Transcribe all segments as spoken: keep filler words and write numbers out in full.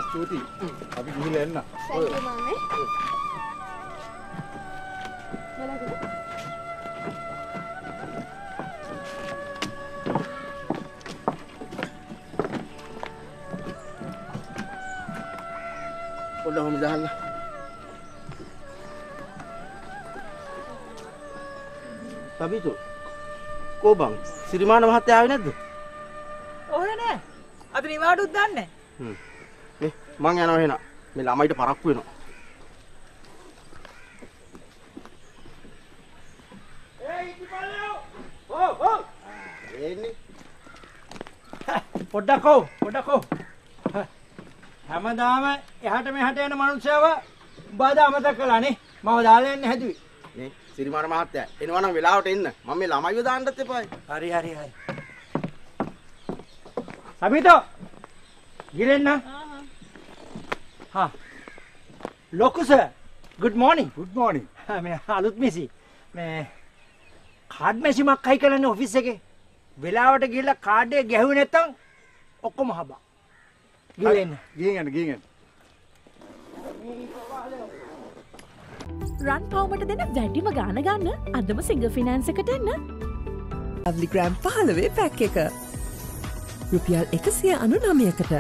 ස්තුතියි. අපි ගිහිල්ලා එන්න. Thank you මාමේ. බලන්න. පොඩ්ඩක් හොම දාන්න. සබිතු කෝ බං සිරිමාන මහත්තයා ආවේ නැද්ද? ඔහේ නෑ. අපි නිවාඩුත් දන්නේ. හ්ම්. මේ මං යනවා එහෙනම්. මේ ළමයිට පරක්කු වෙනවා. ඒ ඉතිපල්ලෝ. ඕ ඕ. එන්නේ. පොඩ්ඩක් ඕ පොඩ්ඩක් ඕ. හැමදාම එහාට මෙහාට යන මනුස්සයව බාද අමතක කළානේ. මම දාලා යන්න හැදුවේ. මේ සිරිමාන මහත්තයා එනවා නම් වෙලාවට එන්න. මම මේ ළමයිව දාන්නත් එපායි. හරි හරි හරි. සබිතෝ. ගිරෙන්න. हाँ लोकु sir good morning good morning मैं අලුත් මිසි මේ කාඩ් මැෂි මක් කයි කරන්නේ ඔෆිස් එකේ වෙලාවට ගිහලා කාඩ් එක ගැහුවේ නැත්තම් ඔක්කොම හබා ගිහින් ගිහින් යන්න ගිහින් යන්න රන් පවුමට දෙන වැඩිම ගාණ ගන්න අදම සිංගර් ෆිනෑන්ස් එකට එන්න ලව්ලි ග්‍රෑම් පහළොවේ පැක් එක රුපියල් එකසිය අනූනවයකට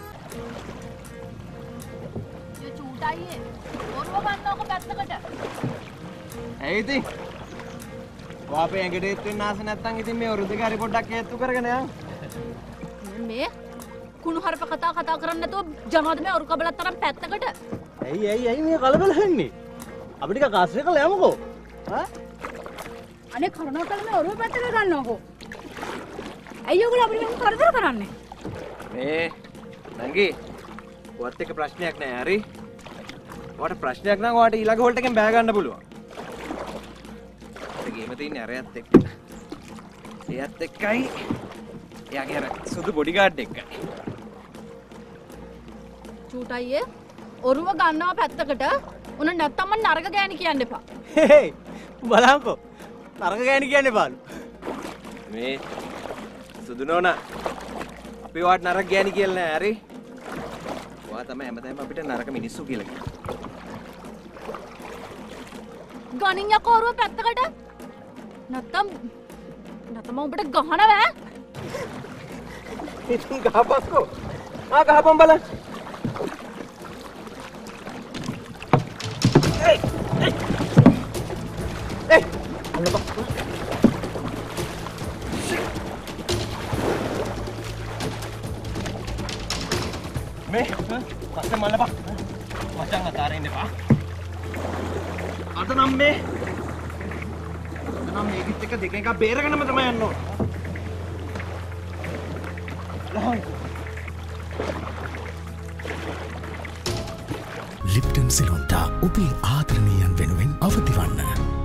ඇයි ඉතින්? වාපේ ඇඟට එත් වෙන්න ආස නැත්තම් ඉතින් මේ වෘද්ධකාරී පොඩ්ඩක් හේතු කරගෙන යන්න. මේ කුණු හරප කතා කතා කරන්නේ නැතුව ජනවාද මේ අරු කබලත් තරම් පැත්තකට. ඇයි ඇයි ඇයි මේ කලබල වෙන්නේ? අපි ටික කාස්ට් එක යමුකෝ. හා? අනේ කරුණාකර මේ ඔරුව පැත්තට ගන්නවකෝ. ඇයි ඔයගොල්ලෝ අපිට මෙහෙම කරදර කරන්නේ? මේ නංගි ඔයත් එක්ක ප්‍රශ්නයක් නෑ හරි? ඔයාට ප්‍රශ්නයක් නම් ඔයාට ඊළඟ හෝල්ට් එකෙන් බෑ ගන්න පුළුවන්. ගේම තියෙන්නේ අරයත් එක්ක. එයත් එක්කයි. එයාගේ අර සුදු බොඩිගාඩ් එක්කයි. චූටයියේ ඔරුව ගන්නවා පැත්තකට උන නැත්තම් මම නරක ගෑණි කියන්න එපා. හේ බලංකෝ. නරක ගෑණි කියන්න එපාලු. මේ සුදු නෝනා අපි වාට නරක ගෑණි කියලා නෑ හරි? ඔයා තමයි හැමදාම අපිට නරක මිනිස්සු කියලා කියන්නේ. ගණින් යකෝ ඔරුව පැත්තකට නැත්තම් නැත්තම් උඹට ගහන බෑ. ඉතින් ගහපස්කෝ. ආ ගහපන් බලන්න. ඒයි ඒයි ඒයි අල්ලපන්. මේ පස්සේ මල්ලපන්. මචං අතාරින්න එපා. අද නම් මේ අද නම් මේකිට එක දෙක එක බේරගෙනම තමයි යන්න ඕන. ලිප්ටන් සිලොන්ටා ඔබේ ආදරණීයන් වෙනුවෙන් අවදිවන්න.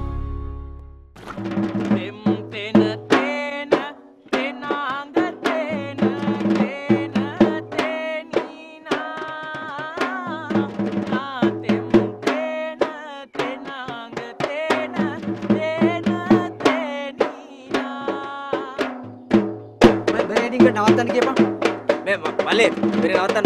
නවත්තන්න කියපන් මේ බලේ බෙරේ නවත්තන්න.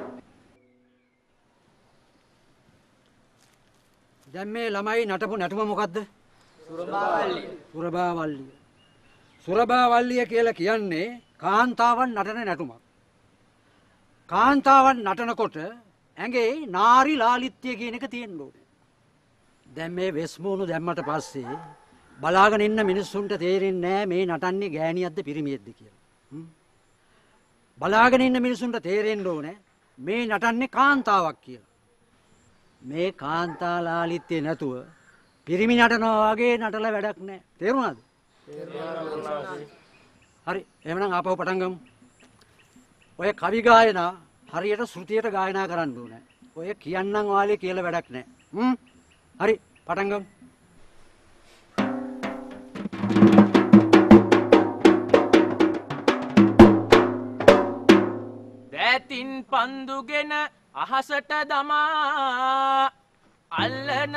දැන් මේ ළමයි නටපු නටුම මොකද්ද? සුරබාවල්ලිය. සුරබාවල්ලිය. සුරබාවල්ලිය කියලා කියන්නේ කාන්තාවන් නටන නටුමක්. කාන්තාවන් නටනකොට ඇඟේ නාරි ලාලිත්‍ය කියන එක තියෙන්න ඕනේ. දැන් මේ වෙස්මුණු දැම්මට පස්සේ බලාගෙන ඉන්න මිනිස්සුන්ට තේරෙන්නේ නැහැ මේ නටන්නේ ගෑණියක්ද පිරිමියෙක්ද කියලා. බලාගෙන ඉන්න මිනිසුන්ට තේරෙන්න ඕනේ මේ නටන්නේ කාන්තාවක් කියලා. මේ කාන්තා ලාලිත්‍ය නැතුව පිරිමි නටනවා වගේ නටලා වැඩක් නැහැ. තේරුණාද? තේරුණා. හරි. එහෙනම් ආපහු පටන් ගමු. ඔය කවි ගායනා හරියට ශ්‍රුතියට ගායනා කරන්න ඕනේ. ඔය කියන්නම් වාලේ කියලා වැඩක් නැහැ. හ්ම්. හරි. පටන් ගමු. දැතින් පන්දුගෙන අහසට දමා අල්ලන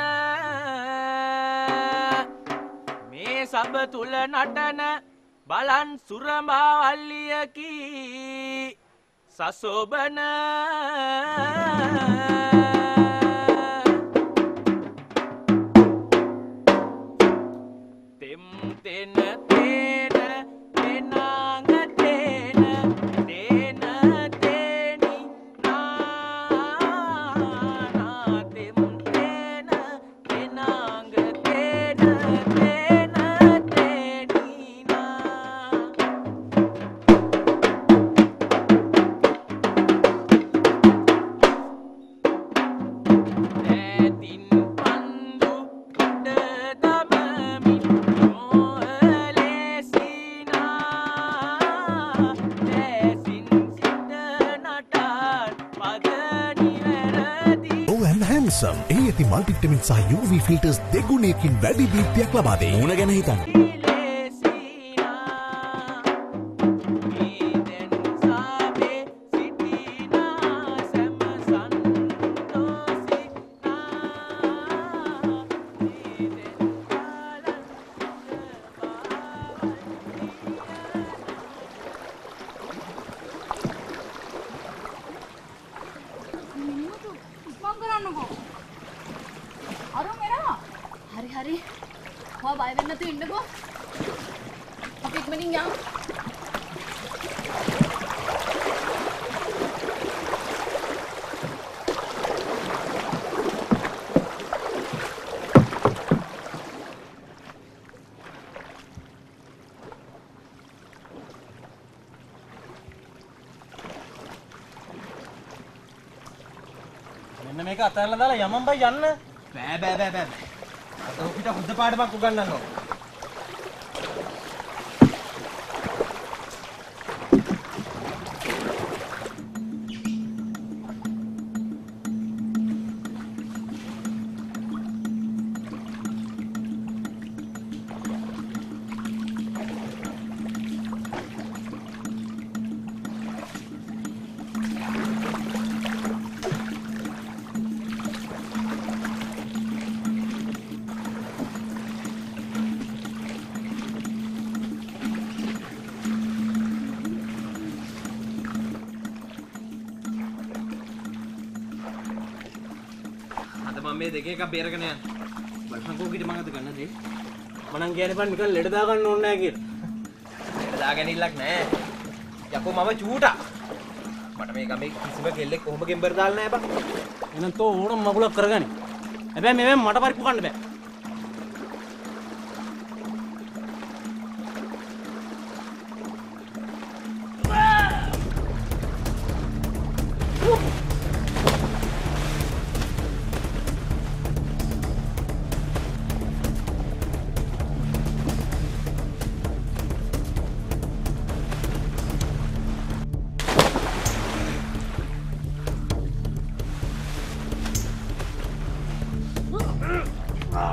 මේ සබ තුල නටන බලන් සුරමාවල්ලියකි සසොබන තෙම් තෙන තේන තෙනාඟ තේන තේන තේනි නානා තෙම් තේන තෙනාඟ තේන තේන තේනි නා ඇතින් පන්දු උඩ දමමින් මොහලේසිනා දැසින් සිට නටාල් පද නිවැරදි Oh and handsome. ඒ ඇති මල්ටිවිටමින් සහ U V ෆිල්ටර්ස් දෙගුණයකින් වැඩි දීප්තියක් ලබා දෙයි. මුණ ගැන හිතන්න. ඉස්මන් කරන්නකෝ. අරුන් එනවා. හරි හරි. ඔයා බය වෙන්න නැතුව ඉන්නකෝ. අපි ඉක්මනින් යමු. මෙන්න මේක අතහැරලා දාලා යමන් බයි යන්න. බෑ බෑ බෑ බෑ. අත ඔපිට බුද්ධ පාඩමක් උගන්වනවා. අද මම මේ දෙක එකක් බේරගෙන යන්න. බලහන්කෝ කිට මම අද ගන්න දේ. මනම් කියන්නේ බන් නිකන් ලෙඩ දා ගන්න ඕනේ නැහැ කියලා. ලෙඩ දාගෙන ඉල්ලක් නැහැ. යකෝ මම චූටා. මට මේ ගමේ කිසිම කෙල්ලෙක් කොහොම ගෙම්බර් දාලා නැහැ බං. එහෙනම් තෝ ඕනම මගුලක් කරගනි. හැබැයි මේ මට පරිප්පු කන්න බෑ. Ah!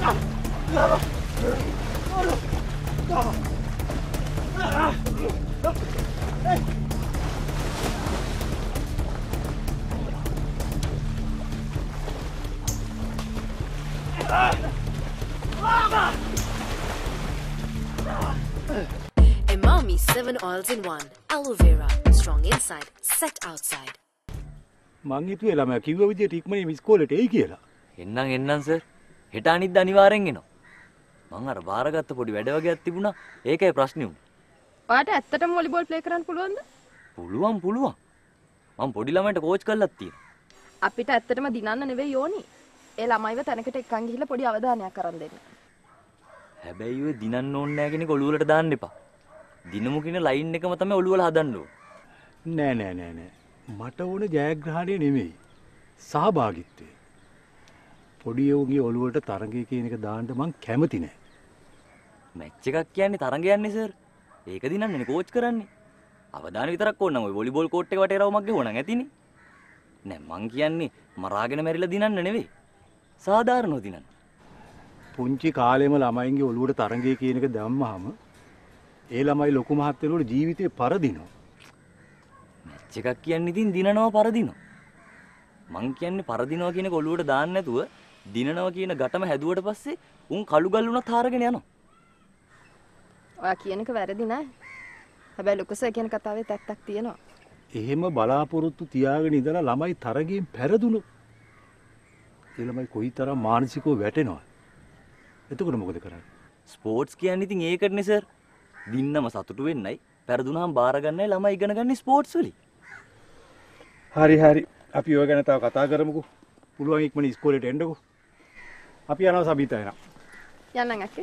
Emami seven oils in one. Aloe vera. Strong inside, set outside. මං හිතුවේ ළමයා කිව්ව විදියට ඉක්මනින් ඉස්කෝලේට එයි කියලා. එන්නම් එන්නම් සර්. හෙට අනිද්දා අනිවාර්යෙන් එනවා. මං අර බාරගත්ත පොඩි වැඩ වගේක් තිබුණා. ඒකයි ප්‍රශ්නේ උනේ. ඔයාට ඇත්තටම වොලිබෝල් ප්ලේ කරන්න පුළුවන්ද? පුළුවන් පුළුවන්. මං පොඩි ළමයින්ට කෝච් කරලත් තියෙනවා. අපිට ඇත්තටම දිනන්න නෙවෙයි ඕනි. ඒ ළමයිව තැනකට එක්කන් ගිහිල්ලා පොඩි අවධානයක් අරන් දෙන්න. හැබැයි ඔය දිනන්න ඕනේ නැහැ කියන එක ඔළුව වලට දාන්න එපා. දිනමු කියන ලයින් එකම තමයි ඔළුව වල හදන්න ඕනේ. නෑ නෑ නෑ නෑ. මට ඕන ජයග්‍රහණය නෙමෙයි. සහභාගීත්වය. පොඩි උන්ගේ ඔළුව වලට තරඟය කියන එක දාන්න මං කැමති නෑ. මැච් එකක් කියන්නේ තරඟයන්නේ සර්. ඒක දිනන්නනේ කෝච් කරන්නේ. අවධානය විතරක් ඕන නම් ඔය වොලිබෝල් කෝට් එක වටේ රවුමක් ගෙවුණා ඇතිනේ. නෑ මං කියන්නේ මරාගෙන මැරිලා දිනන්න නෙවෙයි. සාධාරණව දිනන්න. පුංචි කාලෙම ළමයින්ගේ ඔළුවට තරඟය කියන එක දැම්මහම ඒ ළමයි ලොකු මහත් වෙනකොට ජීවිතේ පරදිනවා. මැච් එකක් කියන්නේ ඉතින් දිනනවා පරදිනවා. මං කියන්නේ පරදිනවා කියන එක ඔළුවට දාන්න නැතුව දිනනවා කියන ගැටම හැදුවට පස්සේ උන් කළු ගල් උනත් හාරගෙන යනවා. ඔයා කියන එක වැරදි නෑ. හැබැයි ලොකුසර් කියන කතාවේ තැක්තක් තියෙනවා. එහෙම බලාපොරොත්තු තියාගෙන ඉඳලා ළමයි තරගයෙන් පෙරදුණු. ඒ ළමයි කොයිතරම් මානසිකව වැටෙනවද? එතකොට මොකද කරන්නේ? ස්පෝර්ට්ස් කියන්නේ ඉතින් ඒකටනේ සර්. දින්නම සතුටු වෙන්නයි, පෙරදුනහම බාර ගන්නයි ළමයි ඉගෙන ගන්න ස්පෝර්ට්ස් වලින්. හරි හරි. අපි ඔය ගැන තව කතා කරමුකෝ. පුළුවන් ඉක්මනින් ඉස්කෝලේට එන්නකෝ. අපි යනවා සබීතා එනවා. යන්නම් අක්කේ.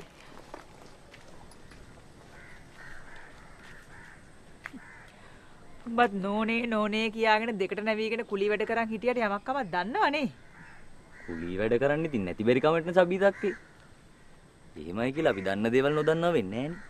උඹත් නෝනේ නෝනේ කියාගෙන දෙකට නැවීගෙන කුලී වැඩ කරන් හිටියට යමක් කමක් දන්නවනේ. කුලී වැඩ කරන්න ඉතින් නැති බැරි කමටනේ සබීතක්කේ. එහෙමයි කියලා අපි දන්න දේවල් නොදන්නව වෙන්නේ නෑනේ.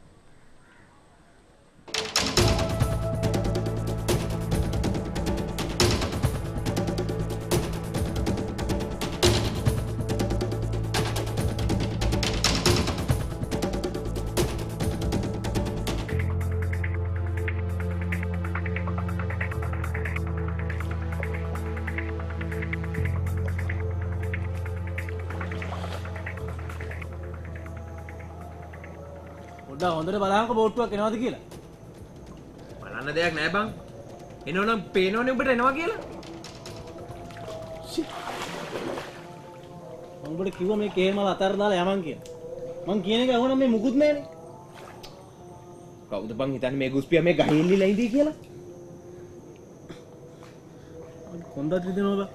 පොඩ්ඩක් හොඳට බලහන්කො බෝට්ටුවක් එනවද කියලා. බලන්න දෙයක් නෑ බං. එනවනම් පේනවනේ උඹට එනවා කියලා. මම උඹට කිව්වා මේ කේමල අතර දාලා යමන් කියලා. මං කියන එක අහුවනම් මේ මුකුත් නෑනේ. කවුද බං හිතන්නේ මේ ගුස්පියා මේ ගහේ ඉල්ලලා ඉඳී කියලා? හොඳට හිතනවා බං.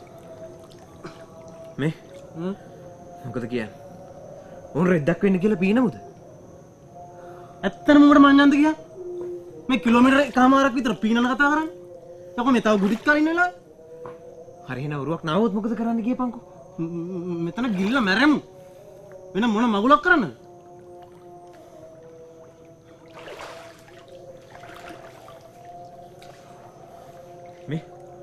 මේ හ්ම් මොකද කියන්නේ? උන් රෙද්දක් වෙන්න කියලා පීනමුද? ඇත්තටම උඹට මං යන්ද ගියා? මේ කිලෝමීටර එකමාරක් විතර පීනන කතා කරන්නේ. යකෝ මේ තව ගුඩිත් කලින් වෙලා. හරි එන උරුවක් නාවොත් මොකද කරන්න ගියපන්කෝ? මෙතන ගිල්ල මැරෙමු. වෙන මොන මගුලක් කරන්නද? මේ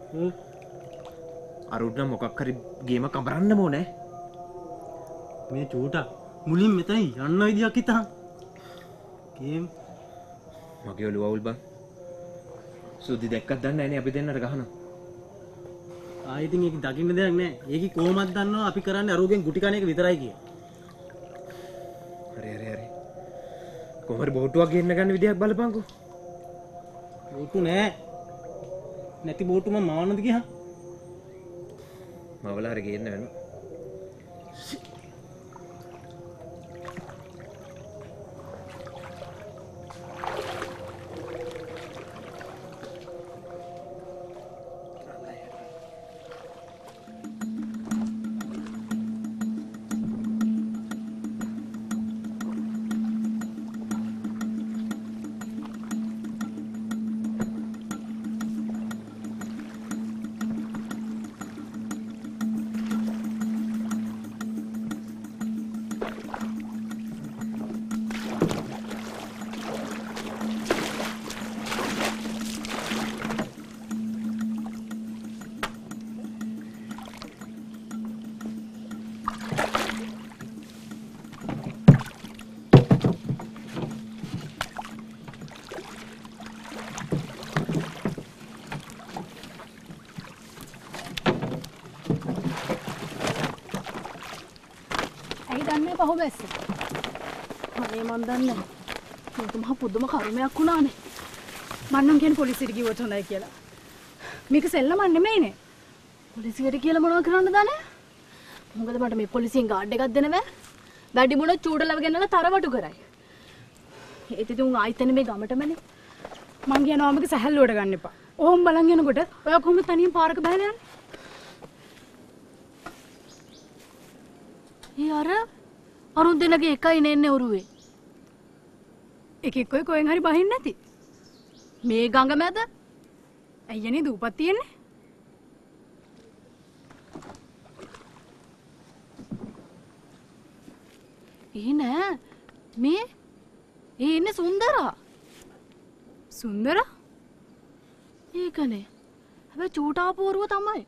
අරුණ මොකක් හරි ගේම කඹරන්නම ඕනේ. මේ චූටා මුලින් මෙතන යන්න විදියක් හිතහන්. ගේම් මගේ ඔළුව අවුල් බං. සුදි දැක්කත් දන්නේ නැහැ නේ අපි දෙන්නට ගහනවා. ආයෙ ඉතින් ඒක දකින්න දෙයක් නැහැ. ඒකි කොහොමද දන්නව අපි කරන්නේ අරුගෙන් ගුටි කණ එක විතරයි කිය. හරි හරි හරි. කොහොමද බෝට්ටුවක් ගෙන්න ගන්න විදියක් බලපන්කෝ. බෝට්ටු නෑ. නැති බෝට්ටු මම මවන්නද ගියා. මවලා හරි ගේන්න වෙනවා. ගන්න පහු බැස්ස. අනේ මන් දන්නේ. මේක මහ පුදුම කර්මයක් වුණානේ. මන් නම් කියන්නේ පොලිසියට කිව්වොත් හොඳයි කියලා. මේක සෙල්ලමක් නෙමෙයිනේ. පොලිසියට කියලා මොනවද කරන්න දන්නේ? මොකද මට මේ පොලිසියෙන් ගාඩ් එකක් දෙන්න බෑ. වැඩි මොන චූඩලව ගෙනලා තරවටු කරයි. ඒත් ඉතින් උන් ආයිතනේ මේ ගමටමනේ. මං කියනවා මේක සැහැල්ලුවට ගන්න එපා. ඕම් බලන් යනකොට ඔයා කොහොමද තනියෙන් පාරක බහලා යන්නේ? යාර අරුන් දෙනගේ එකයි නෙන්නේ ඔරුවේ. එකෙක් කොයි කොහෙන් හරි බහින්න නැති. මේ ගඟ මැද අයියනේ දූපත් තියෙන්නේ. ඒ නෑ මේ ඒ ඉන්නේ සුන්දරා. සුන්දරා? ඒකනේ. හැබැයි චූටාපෝරුව තමයි.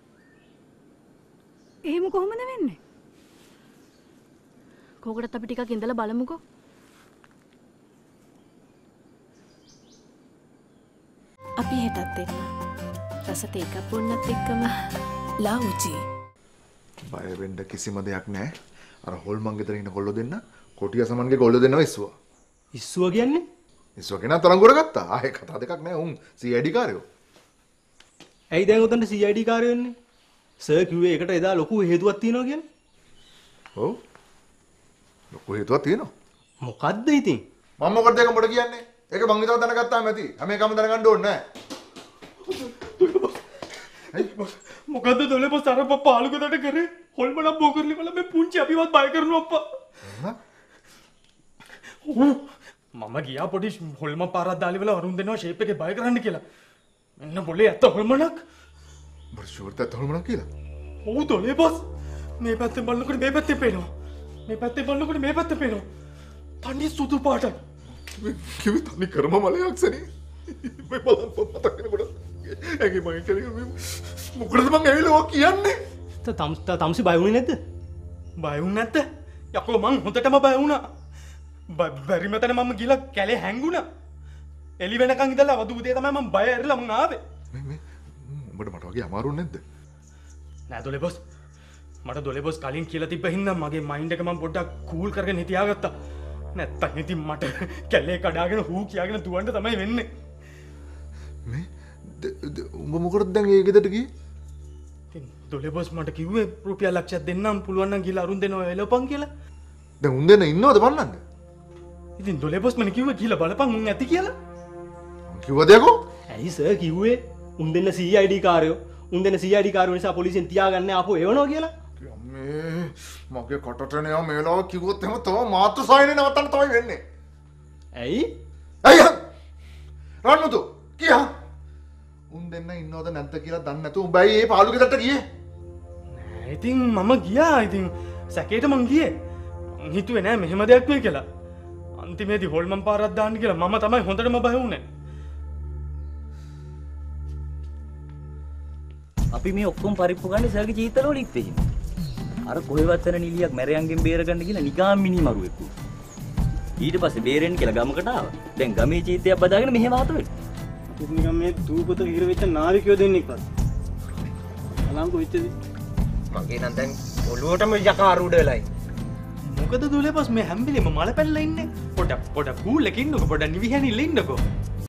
එහෙම කොහොමද වෙන්නේ? කෝකටත් අපි ටිකක් ඉඳලා බලමුකෝ. අපි හෙටත් එන්න. රසත් එකක් වුණත් එක්කම ලාඋචි. බය වෙන්න කිසිම දෙයක් නැහැ. අර හොල්මන් ගෙදර ඉන්න කොල්ලෝ දෙන්න කොටිය සමන්ගේ කොල්ලෝ දෙන්නව ඉස්සුවා. ඉස්සුවා කියන්නේ? ඉස්සුවා කෙනා තරංගුවට ගත්තා. ආයේ කතා දෙකක් නැහැ. උන් සී ආයි ඩී කාර්යෝ. ඇයි දැන් උතන්ට සී ආයි ඩී කාර්යෝ එන්නේ? සර් කිව්වේ ඒකට එදා ලොකු හේතුවක් තියෙනවා කියන්නේ. ඔව්. ලොකු හේතුවක් තියෙනවා. මොකද්ද ඉතින්? මම මොකටද ඒක උඹට කියන්නේ? ඒක මං විතර දැනගත්තාම ඇති. හැම එකම දැනගන්න ඕනේ නැහැ. මොකද්ද දොලේ බස් අර පාලුකදට කරේ? හොල්මන බෝකර්ලි වල මේ පුංචි අපිවත් බය කරනවා අප්පා. මම ගියා පොඩි හොල්ම පාරක් දාලි වල වරුන් දෙනවා ෂේප් එකේ බය කරන්න කියලා. මෙන්න බොලේ ඇත්ත හොල්මනක්. බර ෂුවර්ට ඇත්ත හොල්මනක් කියලා. ඔව් දොලේ බස්. මේ පැත්තෙන් බලනකොට මේ පැත්තේ පේනවා. මේ පැත්තෙන් බලනකොට මේ පැත්තේ පේනවා. තනි සුදු පාටයි. කිවි තනි කරම මලයක්සනේ. මේ බලන්න මතක් වෙනකොට ඇගේ මම කියන්නේ මොකටද මං ඇවිල්ලා ඔය කියන්නේ? තම් තම්සි බය වුණේ නැද්ද? බය වුණ නැද්ද? යකෝ මං හොඳටම බය වුණා. බැරි මතන මම ගිහලා කැලේ හැංගුණා. එලි වෙනකන් ඉඳලා වදු උදේ තමයි මම බය ඇරිලා මං ආවේ. මේ මේ උඹට මට වගේ අමාරු නැද්ද? නෑ දොලේ බොස්. මට දොලේ බොස් කලින් කියලා තිබ්බ හින්දා මගේ මයින්ඩ් එක මම පොඩ්ඩක් කූල් කරගෙන හිටියාගත්තා. නැත්තම් ඉතින් මට කැලේ කඩාගෙන හූ කියාගෙන දුවන්න තමයි වෙන්නේ. මේ උඹ මොකටද දැන් ඒ ගෙදරට ගියේ? ඉතින් දොලේ බොස් මට කිව්වේ රුපියල් ලක්ෂයක් දෙන්නම් පුළුවන් නම් ගිහලා අරුන් දෙනවා එලවපන් කියලා. දැන් උන් දෙන්න ඉන්නවද බලන්න? ඉතින් දොලේ බොස් මම කිව්වේ ගිහලා බලපන් උන් ඇති කියලා. මං කිව්වද යකෝ? ඇයි සර් කිව්වේ උන් දෙන්න සී ආයි ඩී කාර්යෝ උන් දෙන්න සී ආයි ඩී කාර්යෝ නිසා පොලිසියෙන් තියාගන්න ආපහු එවනවා කියලා. මේ මගේ කටට නෑ මේලාව කිව්වොත් එහෙම තව මාතෘ සායනේ නවත්තන්න තමයි වෙන්නේ. ඇයි? ඇයි? රන්මුතු කියා. උන් දෙන්න ඉන්නවද නැද්ද කියලා දන්නේ නැතුව උඹයි මේ පාළු ගෙදරට ගියේ? නෑ ඉතින් මම ගියා. ඉතින් සැකේට මං ගියේ. මං හිතුවේ නෑ මෙහෙම දෙයක් වෙයි කියලා. අන්තිමේදී හොල්මන් පාරක් දාන්න කියලා මම තමයි හොඳටම බය වුනේ. අපි මේ ඔක්කොම පරිප්පු ගන්නේ සර්ගේ චීතල වලින් ඉතින්. අර කොහෙවත් යන නිලියක් මැරයන්ගෙන් බේරගන්න කියලා නිකාම් මිනි මරුවෙක් වුණා. ඊට පස්සේ බේරෙන්න කියලා ගමකට ආවා. දැන් ගමේ චීතයක් බදාගෙන මෙහෙම ආත වෙන්නේ. අපි නිකන් මේ දූපත හිර වෙච්ච නාවිකයෝ දෙන්නෙක්වත්. අලංකු වෙච්චද? මගේ නම් දැන් ඔළුවටම යකා ආරූඪ වෙලයි. මොකද දුලේ බස් මේ හැම්බිලෙම මල පැනලා ඉන්නේ. පොඩ පොඩ කූල් එකකින් ඉන්නකො පොඩ නිවිහැනිල්ල ඉන්නකො.